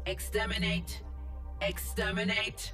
Exterminate. Exterminate.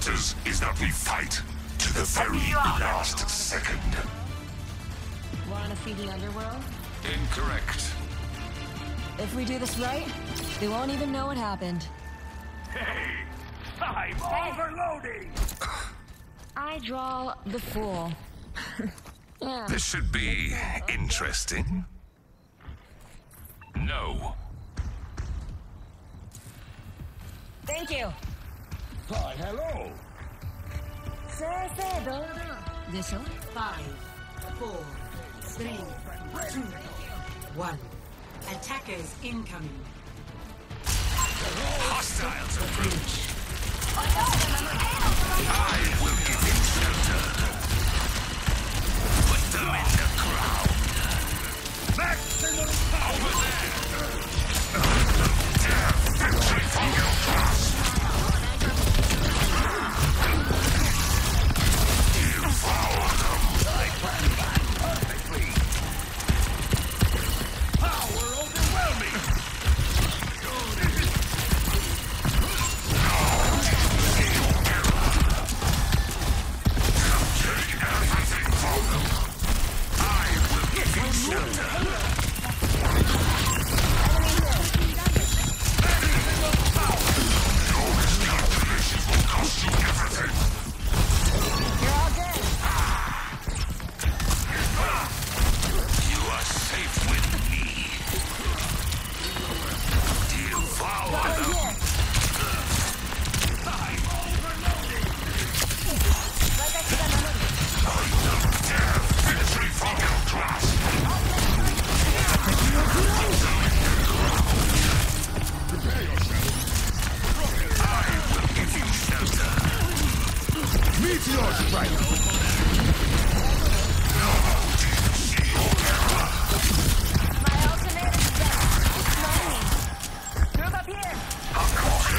matters is that we fight to the very last second. Wanna see the underworld? Incorrect. If we do this right, they won't even know what happened. Hey! I'm overloading! I draw the fool. Yeah. This should be interesting. No. Thank you. Hi, hello! This one? 5, 4, 3, 2, 1. Attackers incoming. Hostiles approach. I will give him shelter. Put them in the ground. Maximum Over there. victory for your class! Devour them! I planned that perfectly! Power overwhelming! Take everything from them! I will give him shelter. Cost you everything! You are safe with me. Devour them. I'm overloaded! Victory for your class! Prepare yourself! I will give you shelter. Meteor strike! My ultimate is dead. Move up here.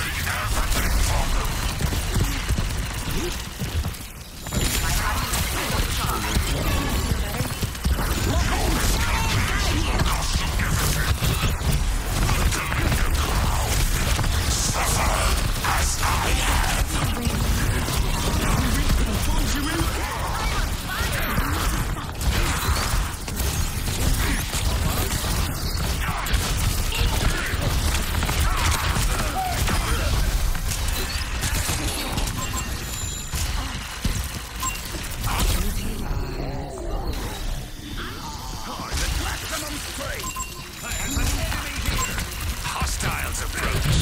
Hostiles approach.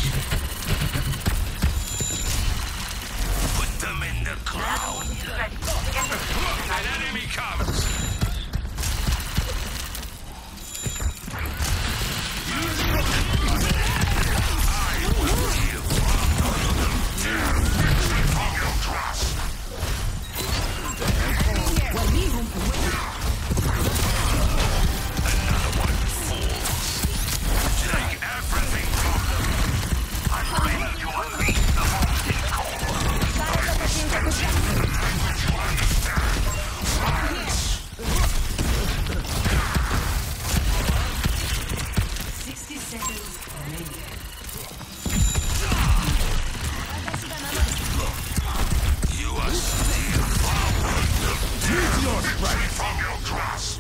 Put them in the ground. An enemy comes. I will Another one falls. Take everything from them. I'm ready to unleash the molten core. Language you understand. Violence. 60 seconds remaining. You are still Meteor strike from your grasp!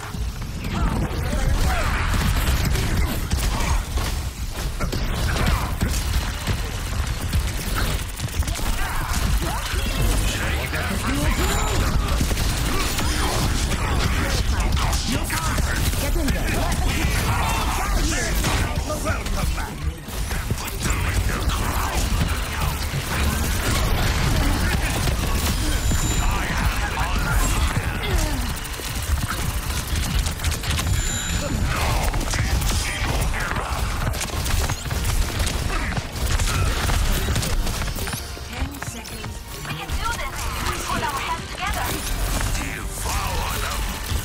Devour them.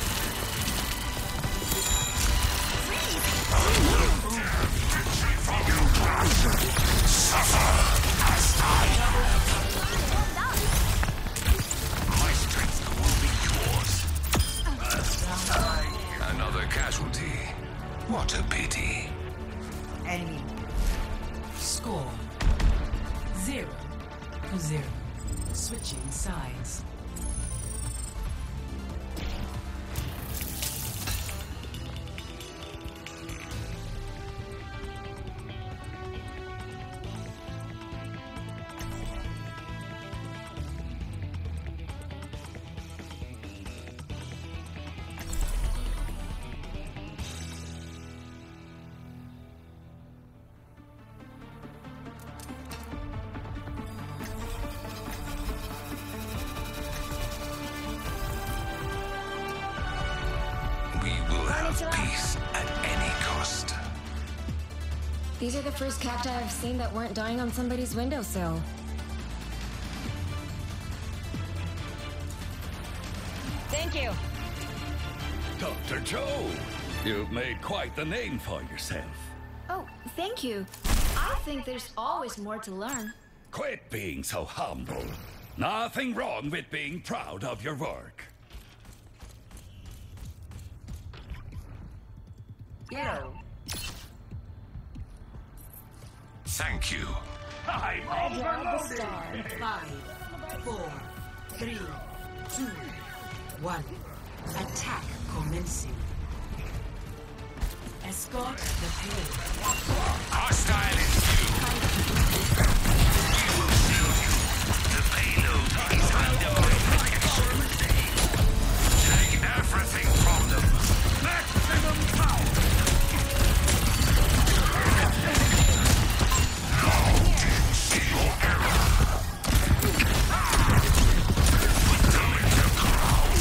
My strength will be yours. Another casualty. What a pity. Enemy. Score 0-0. Switching sides. Peace at any cost. These are the first cacti I've seen that weren't dying on somebody's windowsill. Thank you. Dr. Joe, you've made quite the name for yourself. Oh, thank you. I think there's always more to learn. Quit being so humble. Nothing wrong with being proud of your work. Thank you. I'm overloaded. 5, 4, 3, 2, 1. Attack commencing. Escort the payload. Hostile in view. We will shield you. The payload is under my protection. Take everything from them. Maximum power. See your error. Put them in the ground.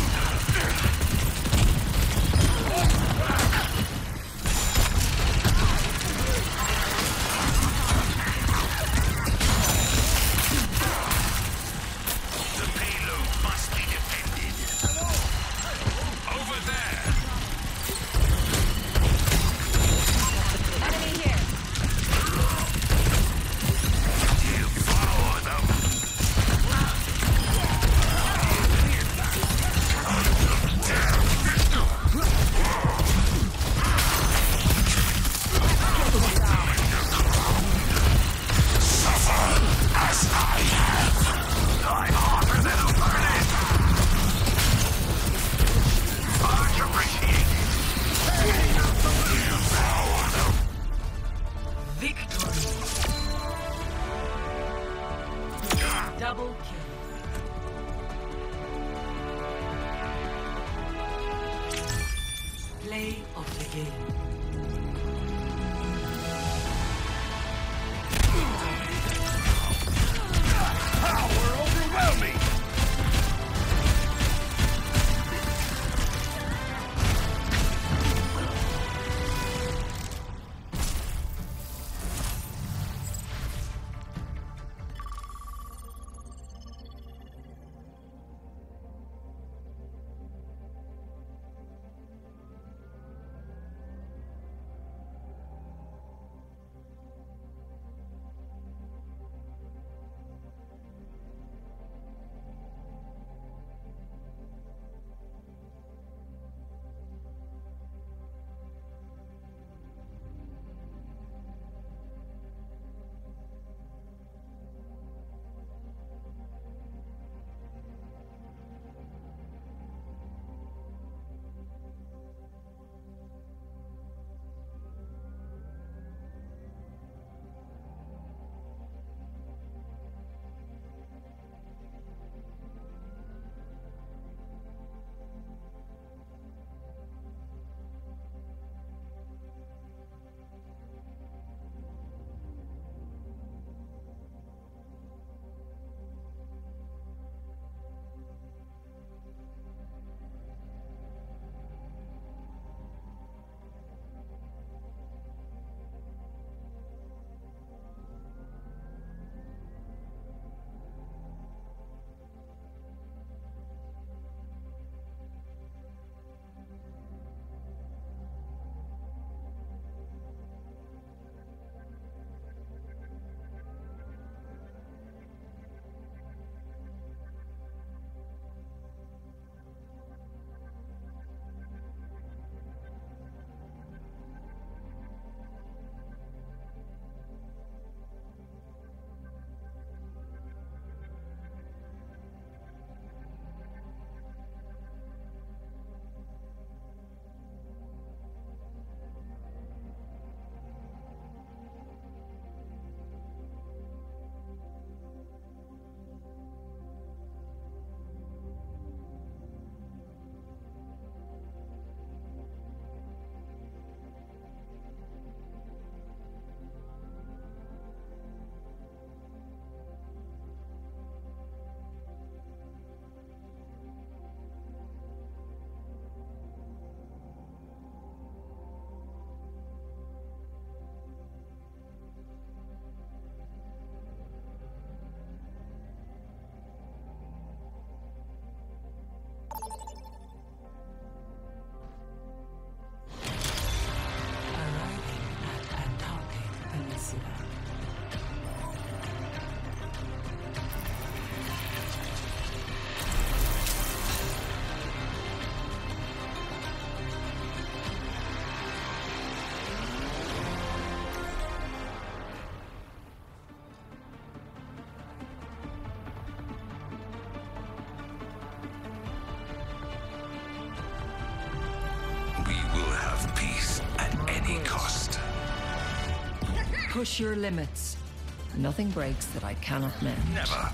push your limits. Nothing breaks that I cannot mend. Never.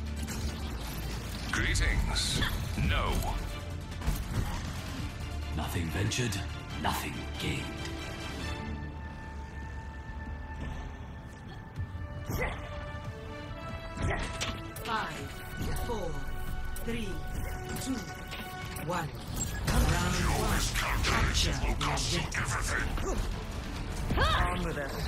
Greetings. No. Nothing ventured, nothing gained. Five, 4, 3, 2, 1. Round 1. Capture the objective. On with it.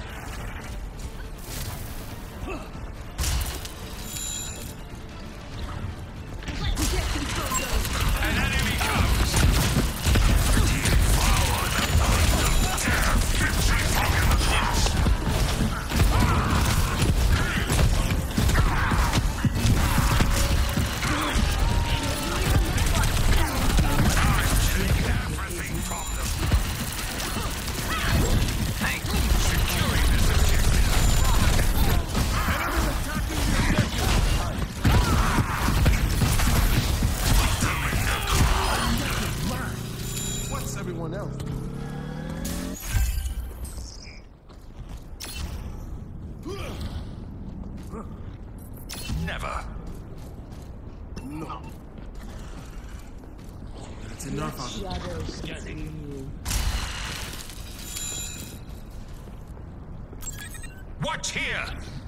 An enemy comes. Devour the bone. Tear victory from your cross. I'm taking everything from them. Thank you. Securing this objective. What's everyone else? Never. No. That's enough of it. Watch here.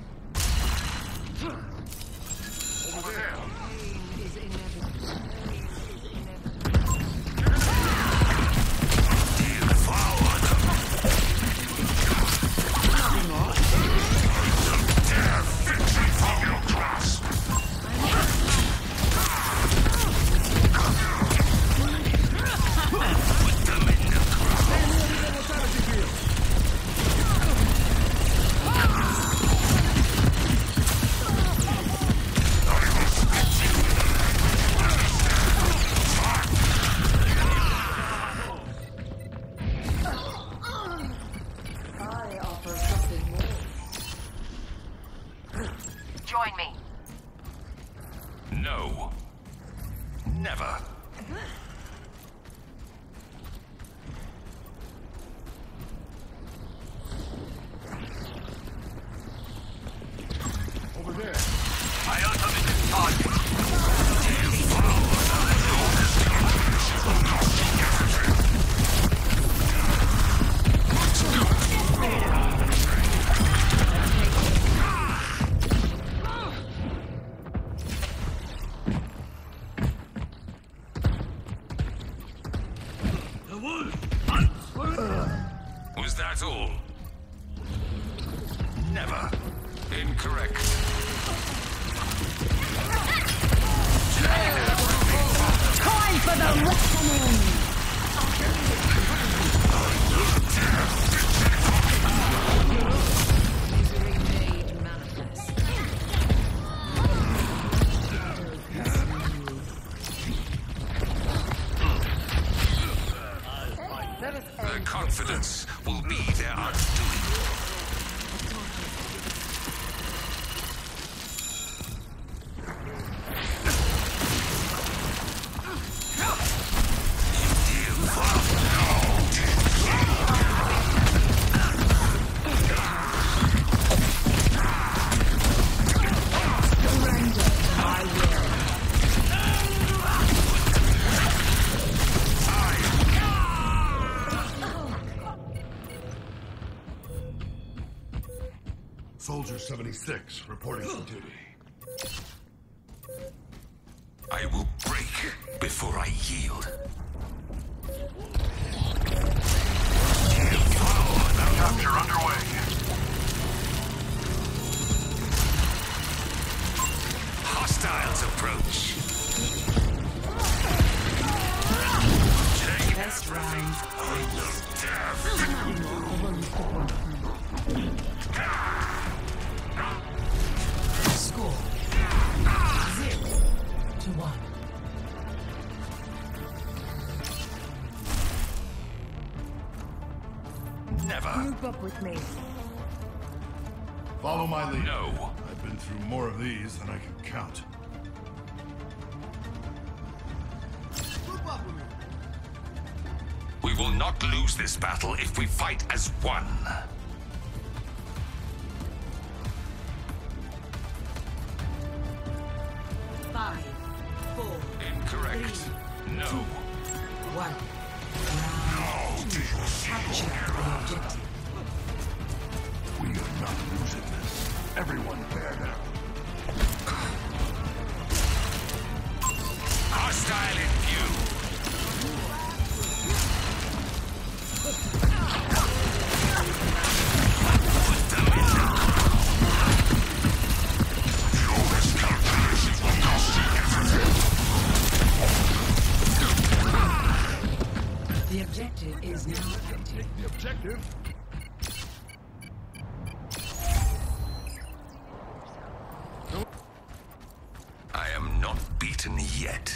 Over there. Devour them. Tear victory from your grasp. Put them in the ground. Join me. No. Never. Over there. My ultimate target. Was that all? Never. Incorrect. Time for the reckoning! Misery made manifest. Their confidence will be their undoing. Soldier 76 reporting for duty. I will break before I yield. Capture underway. Hostiles approach. Take Best round. Score 0-1. Never. Group up with me. Follow my lead. No. I've been through more of these than I can count. Group up with me. We will not lose this battle if we fight as one. Correct. No. 1. Capture the objective. We are not losing this. Everyone bear down. Hostile in view. The objective is now active. The objective. I am not beaten yet.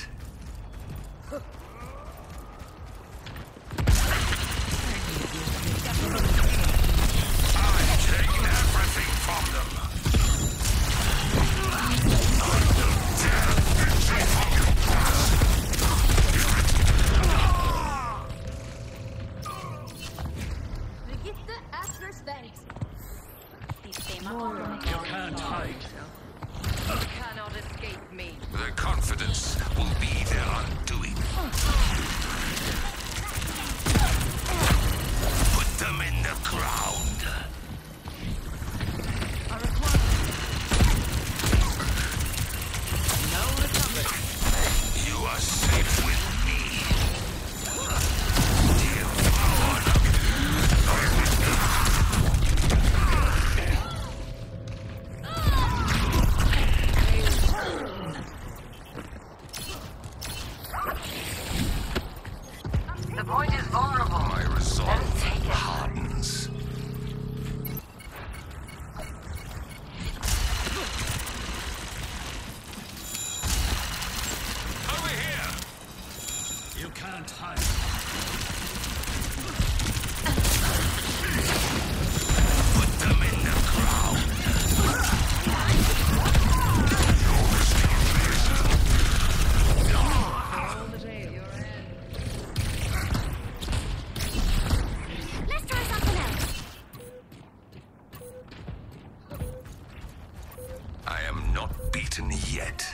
I'm taking everything from them. Brigitte after thanks. You can't hide. You cannot escape me. Their confidence will be their undoing. Put them in the ground. You are safe with me. Dear The point is vulnerable. my resolve hardens. Over here! You can't hide. Put them in the ground. Let's try something else. I am not beaten yet.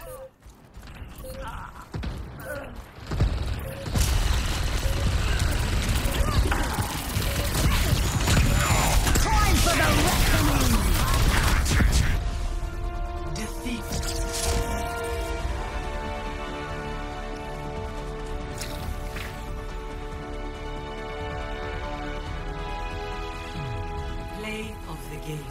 Defeat. Play of the game.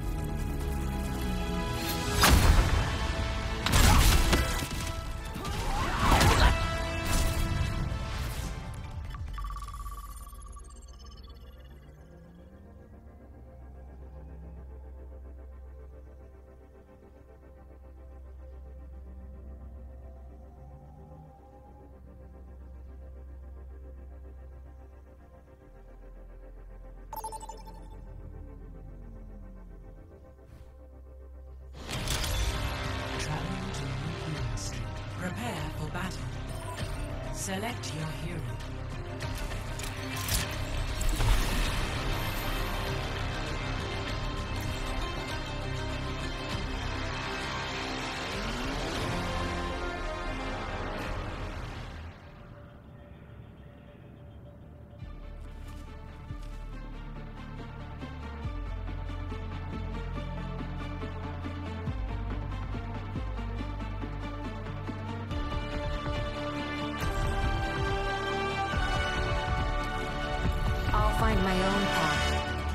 Traveling to new hills. Prepare for battle. Select your hero. I'll find my own path.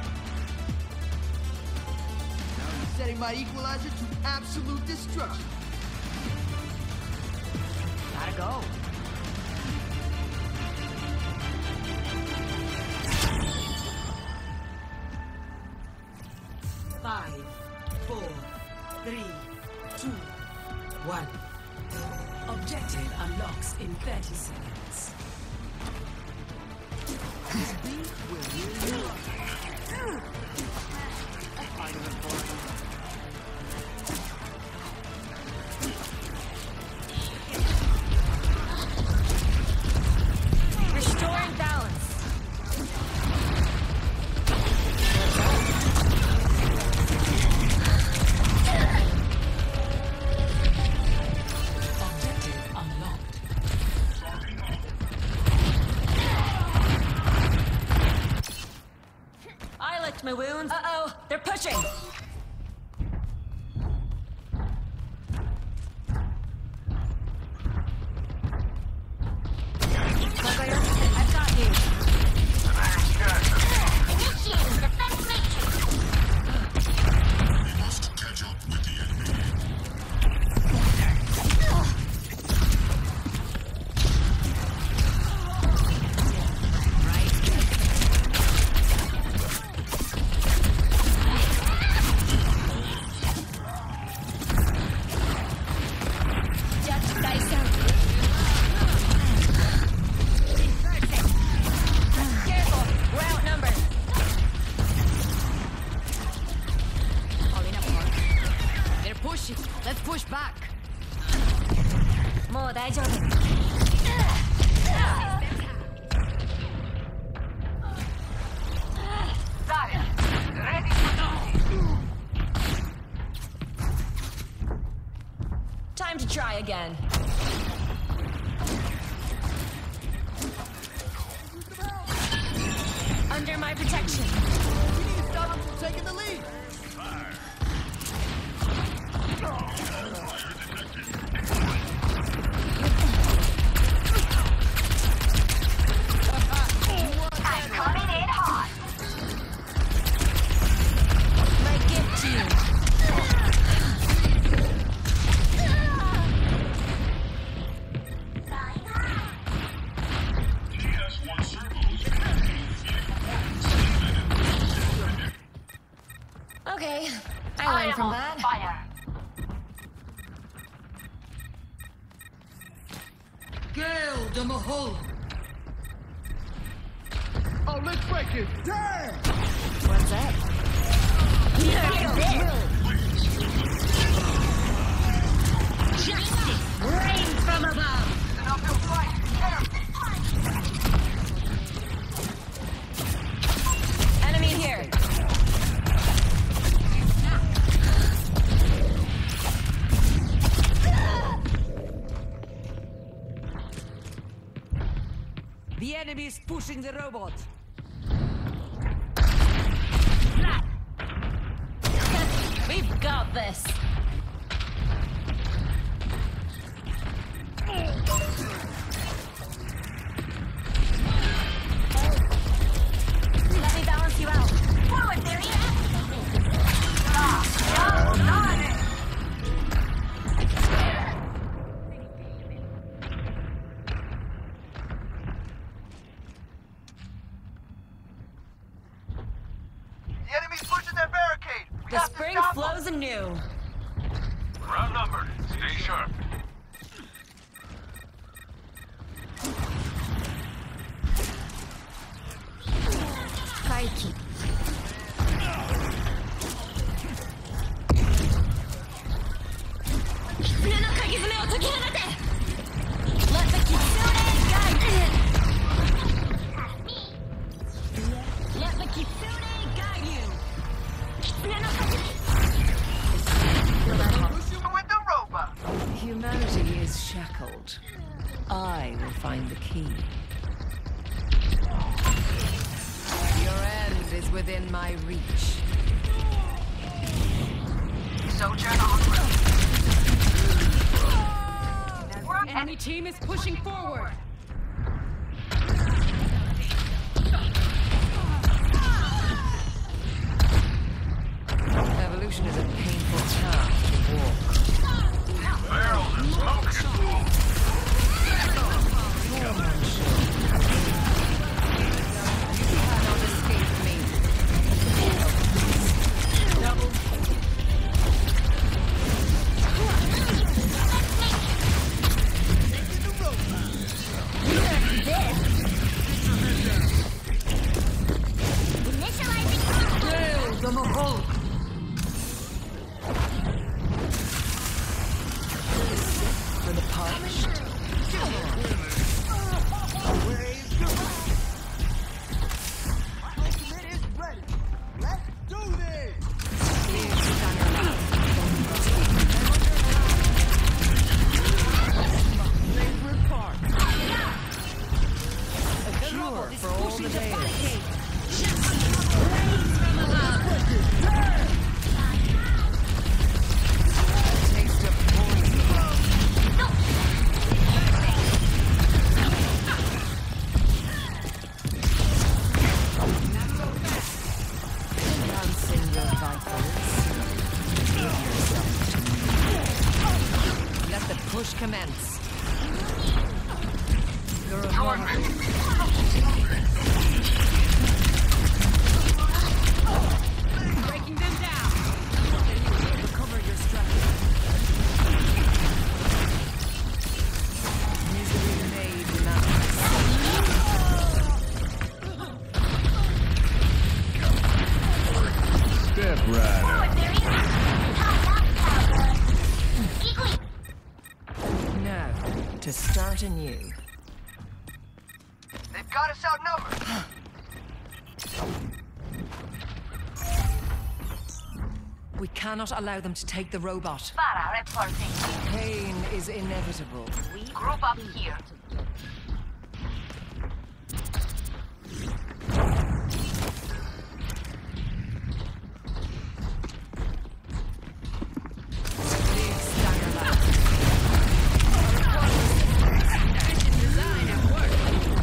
Now I'm setting my equalizer to absolute destruction. Gotta go. Five, 4, 3, 2, 1. Objective unlocks in 30 seconds. Restoring balance. Objective unlocked. licked my wounds. Uh-oh, they're pushing. I've got you. Initiating defense matrix. We must catch up with the enemy. Let's push back. もう大丈夫。Time to try again. Under my protection. We need to stop them from taking the lead. I'm coming in hot. My gift to you. Okay, I learned from that. Fire. Gale de Mahol. Oh, let's break it. Damn! What's that? Justice rain from above. Enemy here. The enemy is pushing the robot. We've got this. Let me balance you out. Forward there, The enemy's pushing their barricade. We The have to spring stop them. flows anew. Round numbered. Stay sharp. Kaiki. Let the Kitsune guide you. Let the Kitsune guide you. With the robot. Humanity is shackled. I will find the key. Your end is within my reach. Sojourn onward. Enemy team is pushing forward. Evolution is a painful path to walk. Barrels and smoke. You cannot escape me. Double. Let the push commence. Breaking them down. Recover your strength. Misery made manifest. Step right up. Now, to start anew. They've got us outnumbered. We cannot allow them to take the robot. Para reporting. Pain is inevitable. We group up here. Leave Staggerland. Mission design at work.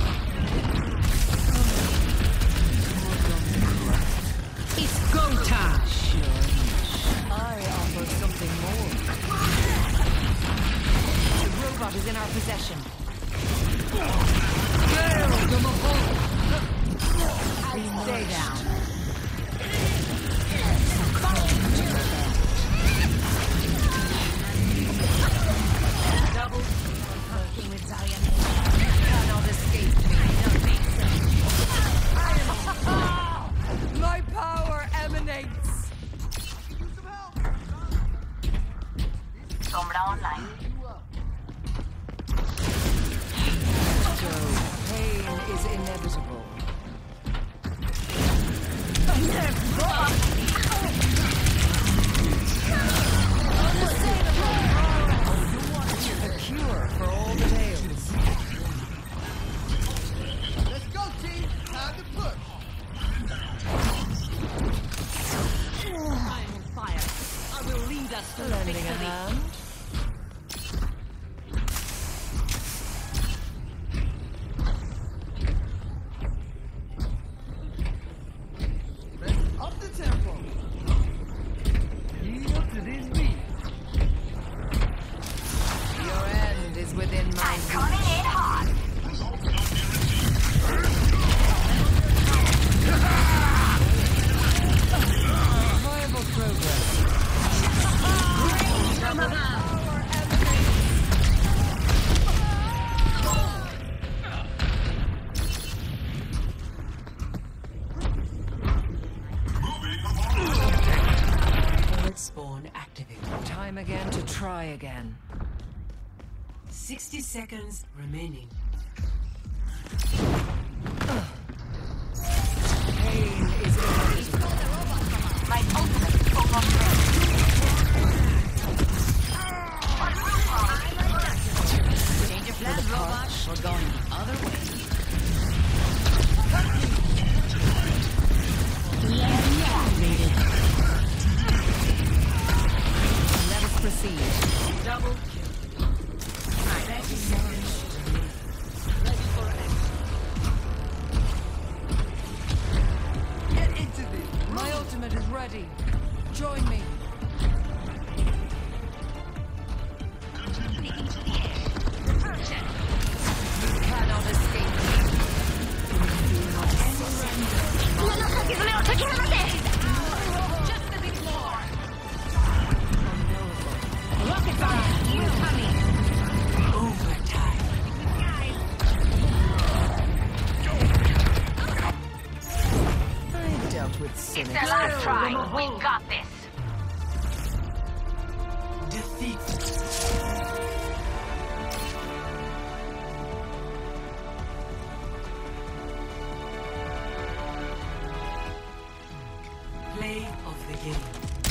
It's go time. Sure. I offer something more. The robot is in our possession. Stay down. Double. Working with Zion. Cannot escape me. My power emanates. Sombra online. Pain is inevitable. A cure for all the tales. Let's go, team. Time to push. I am on fire. I will lead us to lending a hand. Let's up the tempo. Lead up to this beat. Your end is within my I'm coming in hot. viable progress. From above. Forward spawn activated. Time again to try again. 60 seconds remaining. Pain is inevitable. My ultimate is almost ready. Change your plans, robot. We're going the other way. Let us proceed. Double kill. Get into this. My ultimate is ready. Join me. You cannot escape me. Just a bit more. Rocket fire incoming. Overtime. I dealt with It's cynics. their last try. We've got this. Defeat. Play of the game.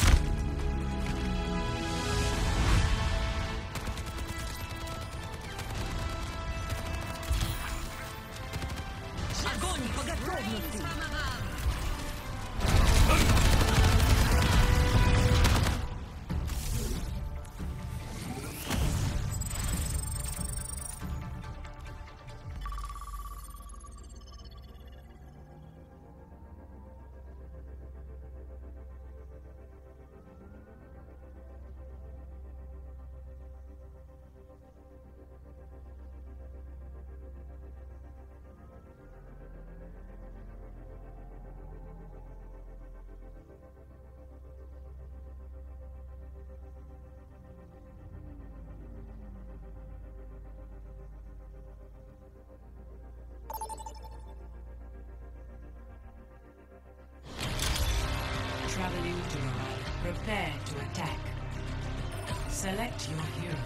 Огонь по готовности. traveling to arrive. Prepare to attack. Select your hero.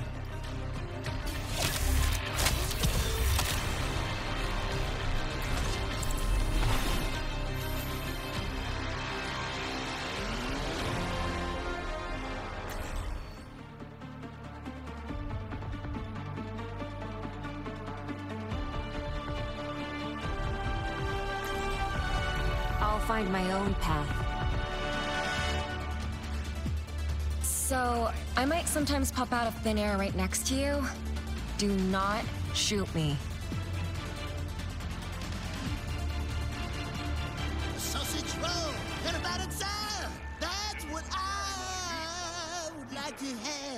I'll find my own path. So, I might sometimes pop out of thin air right next to you. Do not shoot me. Sausage roll and a battered sir. That's what I would like to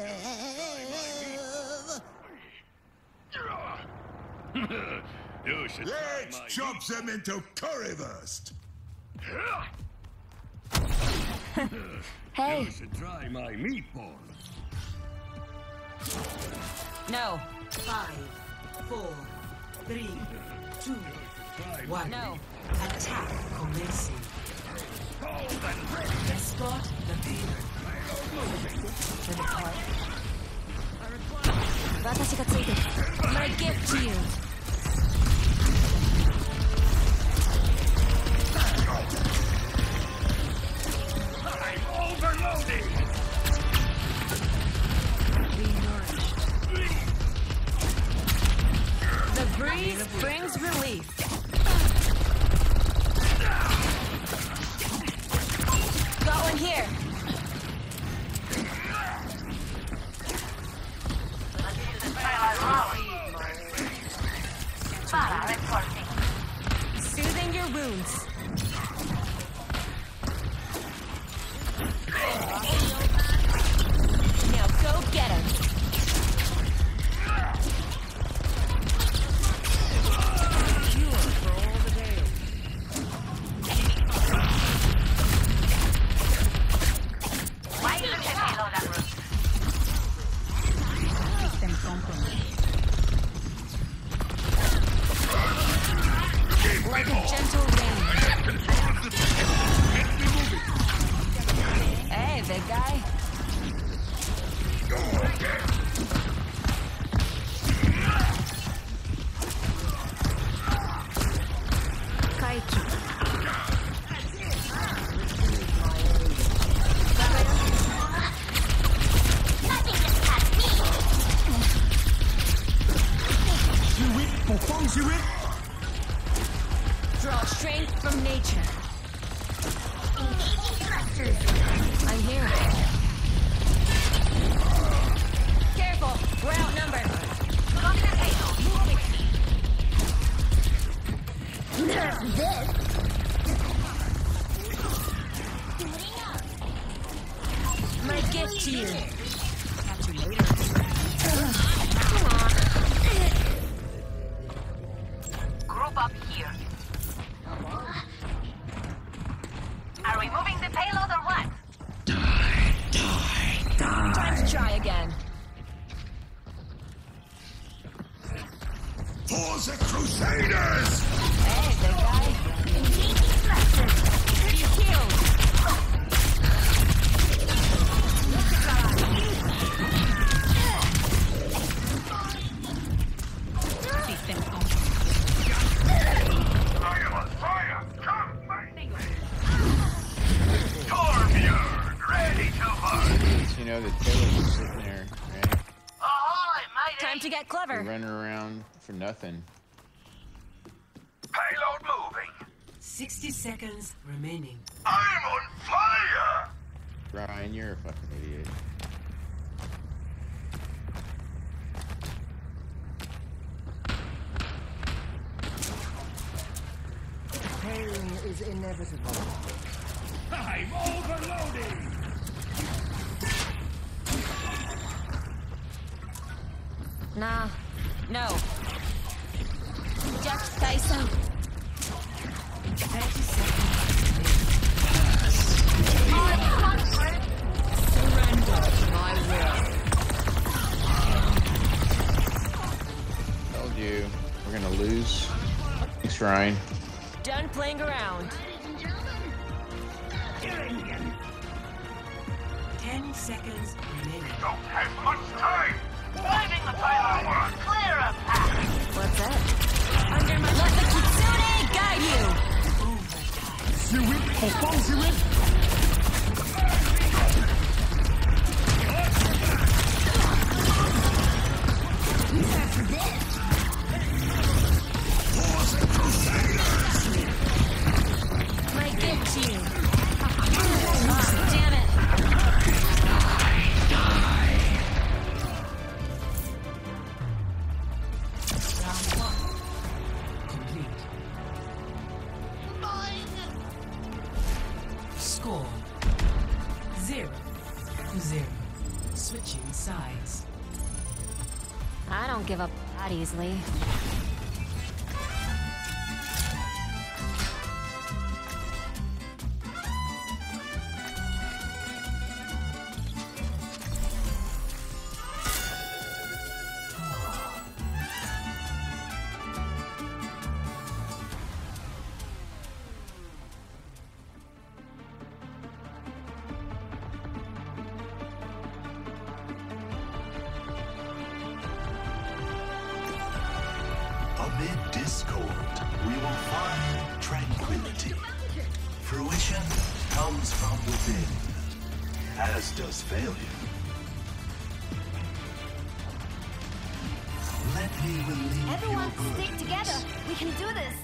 have. You should Let's chop them into currywurst. Hey, You should try my meatball. no, 5, 4, 3, 2, 1. no. Attack commencing. Escort the payload. 私がついてる。My gift to you. I'm overloading! The breeze brings relief. Got one here. Soothing your wounds. Now go get him. Why look at payload en route? System compromised. Like a gentle rain. Hey, big guy. Kaiki. Draw strength from nature. I'm here. Careful, we're outnumbered. Lock the payload. Moving. My gift to you. Catch you later. Group up here. Are we moving the payload or what? Time to try again. For the Crusaders! Hey, big guy. You killed. System compromised. I am on fire! Come, mate! Torbjörn, ready to march! You know, the Taylor's just sitting there, right? Ahoy, matey! Time to get They're clever. running around for nothing. Payload moving! 60 seconds remaining. I'm on fire! Ryan, you're a fucking idiot. Pain is inevitable. I'm overloading! Nah, no. Just Tyson. 30 seconds. Surrender to my will. Told you, we're gonna lose. Thanks, Ryan. Done playing around. Killing him! seconds remaining. Don't have much time! Driving the payload. Clear a path. What's that? Under my let the Kitsune guide you! Zurich, confirm Zurich! Might get to you. Oh, damn it. Round 1 complete. Score 0-0. Switching sides. I don't give up that easily. Amid discord, we will find tranquility. Fruition comes from within, as does failure. Let me relieve Everyone, your burdens. stick together. We can do this.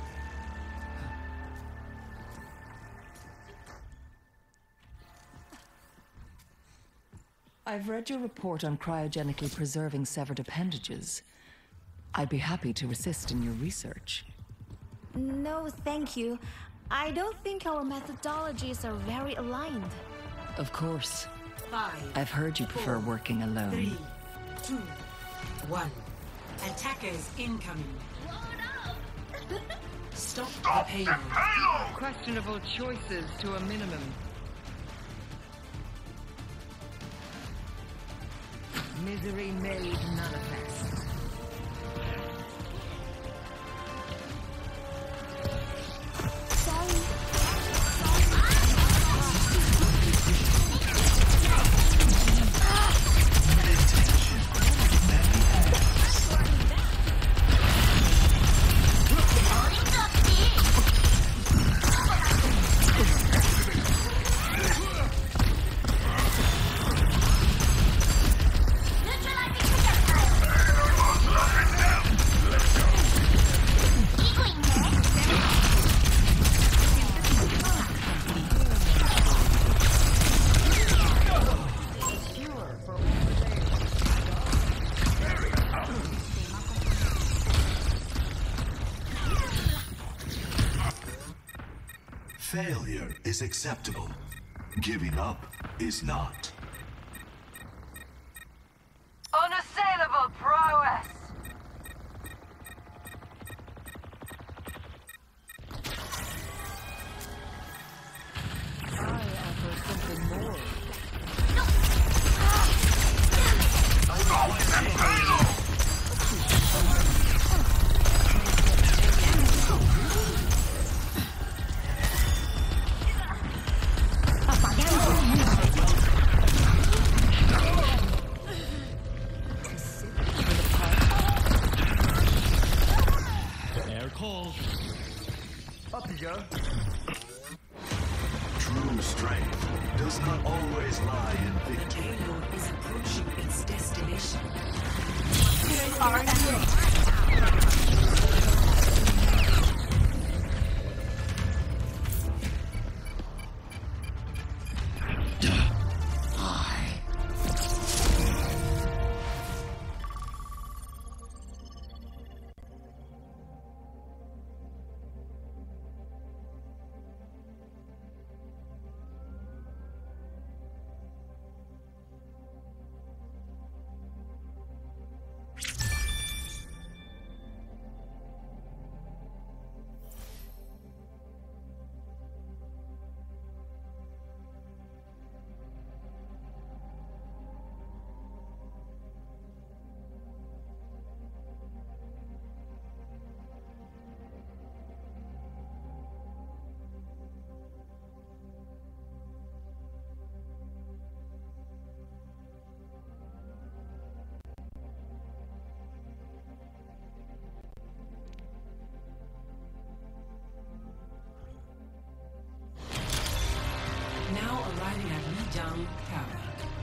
I've read your report on cryogenically preserving severed appendages. I'd be happy to assist in your research. No, thank you. I don't think our methodologies are very aligned. Of course. 5. I've heard you prefer working alone. 3, 2, 1. Attackers incoming. Stop the payload. Questionable choices to a minimum. Misery made manifest. Failure is acceptable. Giving up is not. Unassailable prowess. I offer something more. Air call. Up you go. True strength does not always lie in The victory. payload is approaching its destination. Now arriving at Lijiang Tower.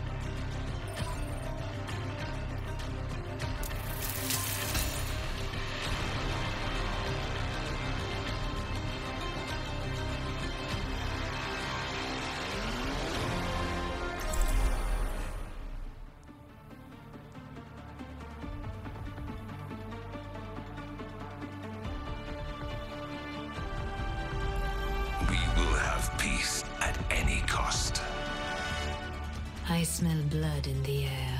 I smell blood in the air.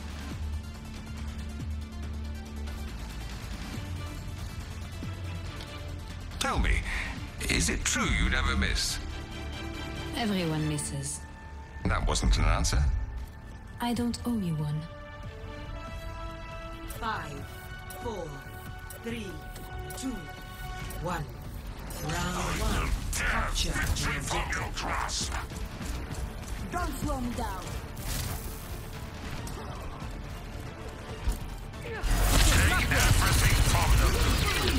Tell me, is it true you never miss? Everyone misses. That wasn't an answer. I don't owe you one. 5, 4, 3, 2, 1. Round 1. Capture the objective. Don't slow me down. Take everything from them.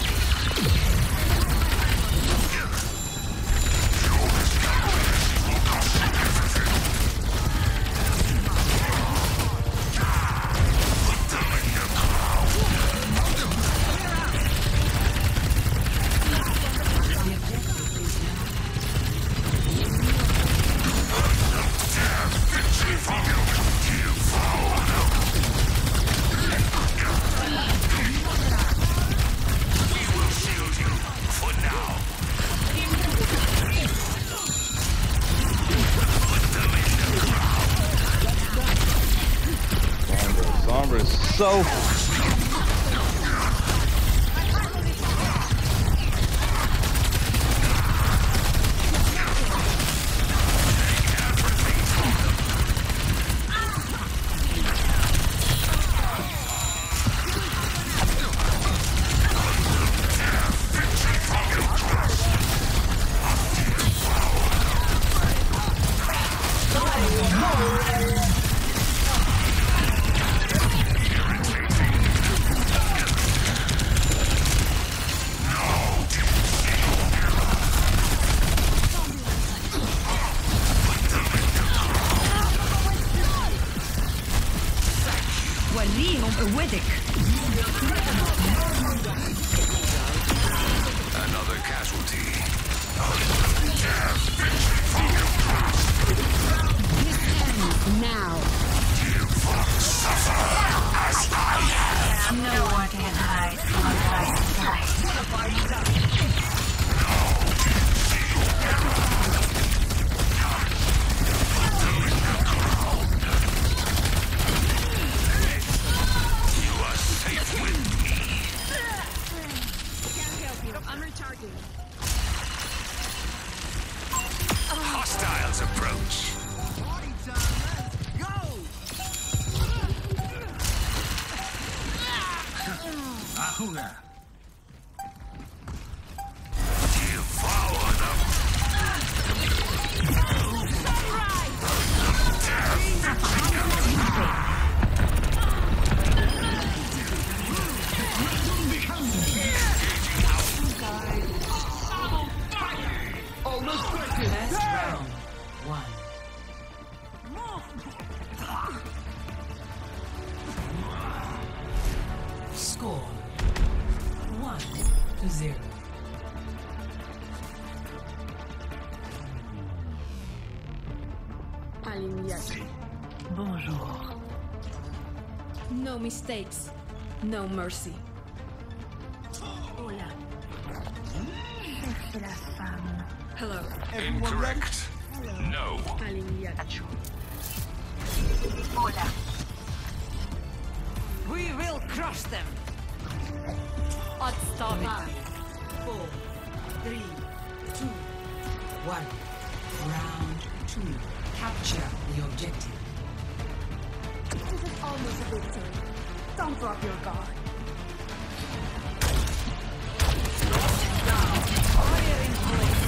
Your miscalculation will cost you everything. Put them in your crowd. Victory from you. You follow them. We will shield you for now. Put them in the crowd. Sombra is so. Another casualty. Now. You suffer as I have. No one can hide from my sight. You are safe with me. Can't help you. I'm recharging. Hostiles approach. Party time, let's go! Ahura. Devour them. Best round 1. Score 1-0. Bonjour. No mistakes, no mercy. Hola. Hello. Incorrect. No. Hola. We will crush them. Odstop 5, 4, 3, 2, 1. Round 2. Capture the objective. This is almost a victory. Don't drop your guard. Fire in place.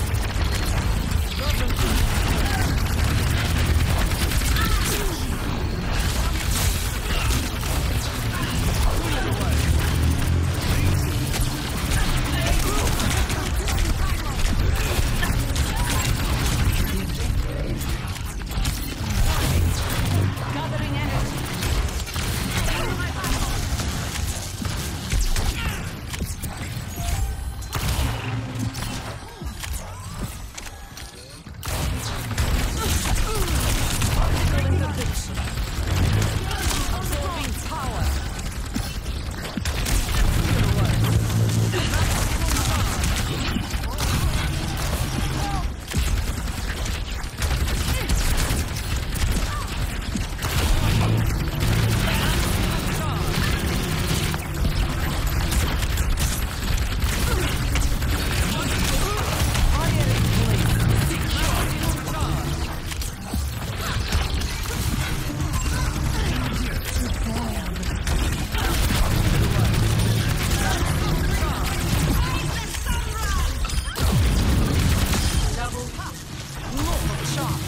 shot.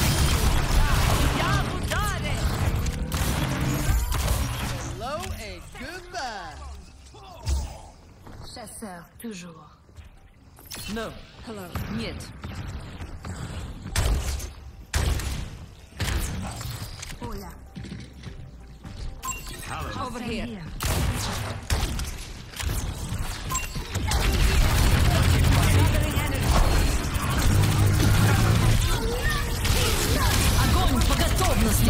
Hello and goodbye. Chasseur, toujours. No. Hello. Нет. Hola. Over here. Огонь по готовности!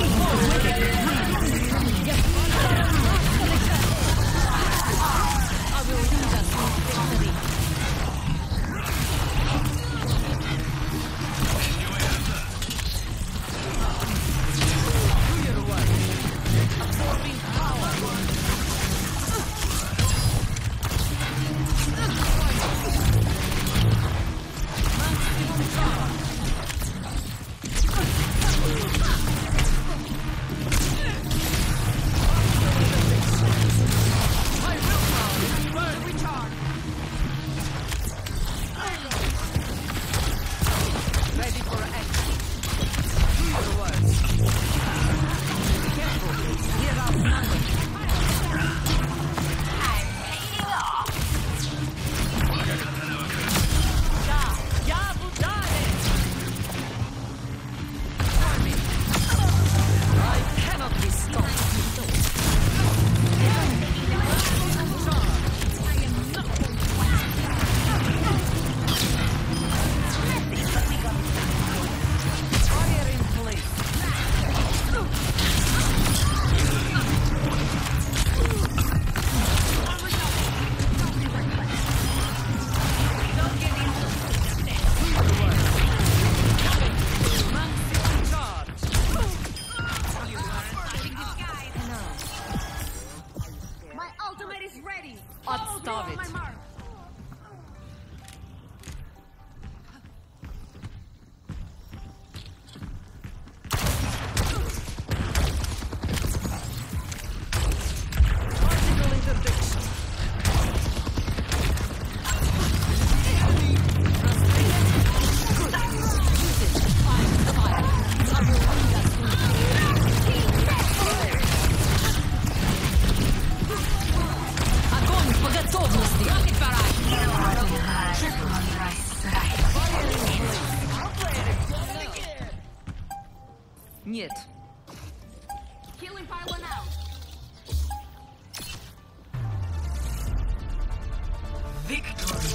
I will lead us to victory. Do your work. Absorbing power. Отставить. Particle interdiction. Огонь по готовности! Нет. Killing pylon out. Victory.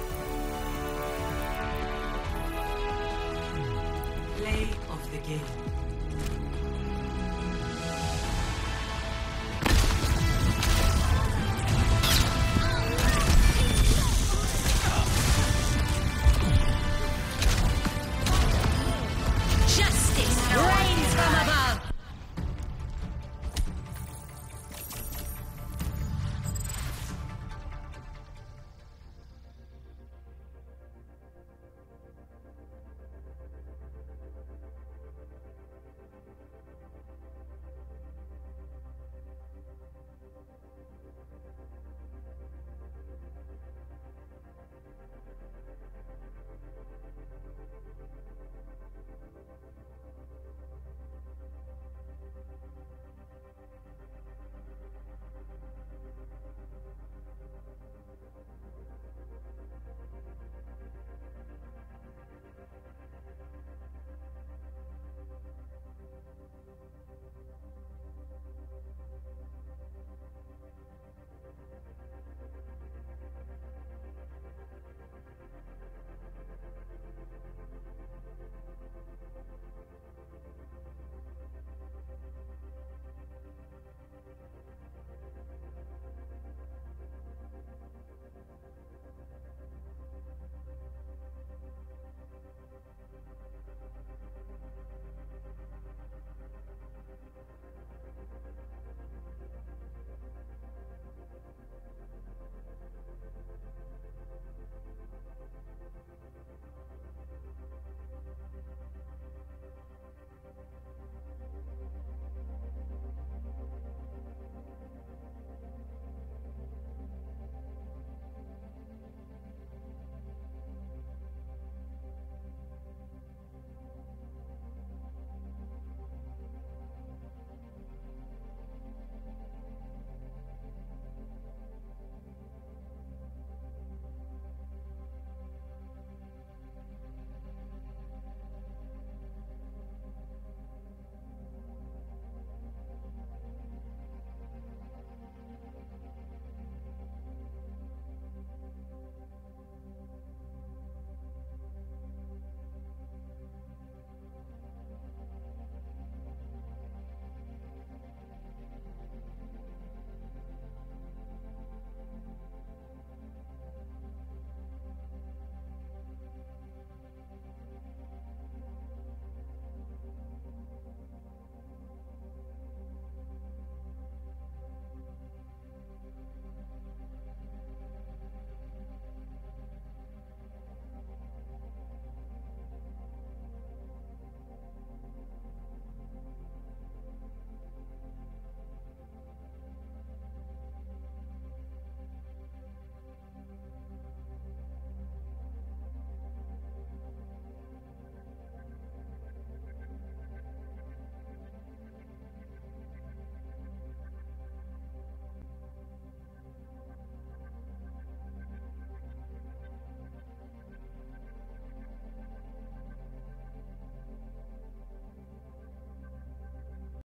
Play of the game.